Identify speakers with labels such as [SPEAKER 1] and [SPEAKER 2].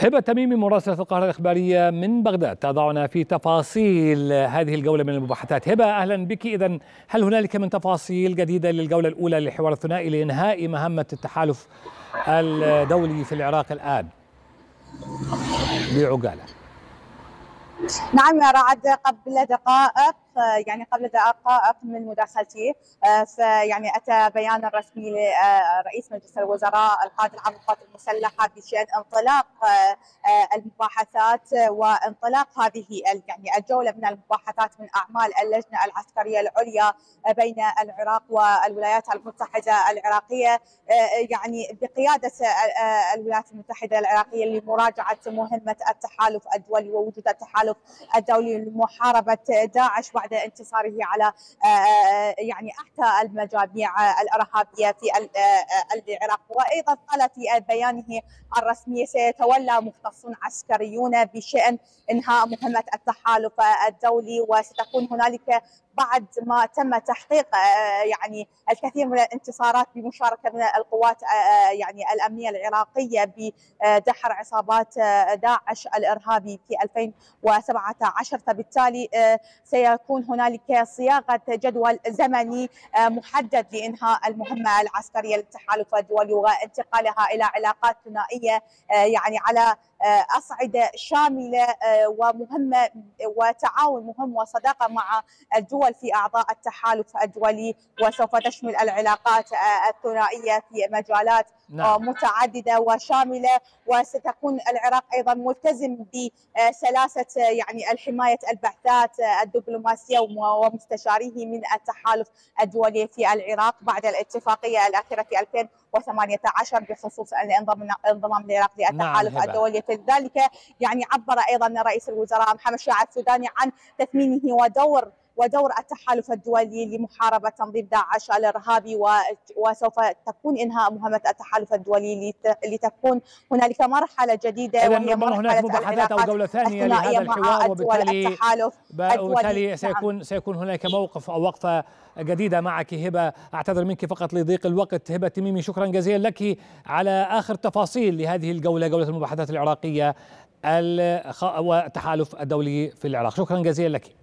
[SPEAKER 1] هبة تميمي مراسلة القاهرة الإخبارية من بغداد تضعنا في تفاصيل هذه الجولة من المباحثات. هبة أهلا بك. إذن هل هنالك من تفاصيل جديدة للجولة الأولى للحوار الثنائي لإنهاء مهمة التحالف الدولي في العراق الآن بعجالة؟
[SPEAKER 2] نعم يا رعد، قبل دقائق من مداخلتي أتى بيان رسمي لرئيس مجلس الوزراء القائد العام للقوات المسلحة بشأن انطلاق المباحثات وانطلاق هذه الجولة من المباحثات من أعمال اللجنة العسكرية العليا بين العراق والولايات المتحدة العراقية، بقيادة الولايات المتحدة العراقية لمراجعة مهمة التحالف الدولي ووجود التحالف الدولي لمحاربة داعش بعد انتصاره على أحدى المجاميع الإرهابية في العراق. وأيضا قال في بيانه الرسمي سيتولى مختصون عسكريون بشأن إنهاء مهمة التحالف الدولي، وستكون هنالك بعد ما تم تحقيق الكثير من الانتصارات بمشاركة من القوات الأمنية العراقية بدحر عصابات داعش الإرهابي في 2017، فبالتالي سيكون هنالك صياغة جدول زمني محدد لإنهاء المهمة العسكرية للتحالف الدولي وانتقالها إلى علاقات ثنائية على أصعدة شاملة ومهمة وتعاون مهم وصداقة مع الدول في أعضاء التحالف الدولي، وسوف تشمل العلاقات الثنائية في مجالات متعددة وشاملة. وستكون العراق أيضا ملتزم بسلاسة الحماية البعثات الدبلوماسية ومستشاريه من التحالف الدولي في العراق بعد الاتفاقية الأخيرة في 2018 بخصوص انضمام العراق للتحالف الدولي. في ذلك عبر أيضا رئيس الوزراء محمد شاعر السوداني عن تثمينه ودور التحالف الدولي لمحاربة تنظيم داعش الإرهابي، وسوف تكون إنهاء مهمة التحالف الدولي لتكون هنالك مرحلة جديدة وهي مرحلة
[SPEAKER 1] هناك مباحثات أو جولة ثانية لهذا الحوار، وبالتالي سيكون هناك موقف أو وقفة جديدة معك. هبة أعتذر منك فقط لضيق الوقت. هبة تميمي شكرا جزيلا لك على آخر تفاصيل لهذه الجولة، جولة المباحثات العراقية والتحالف الدولي في العراق. شكرا جزيلا لك.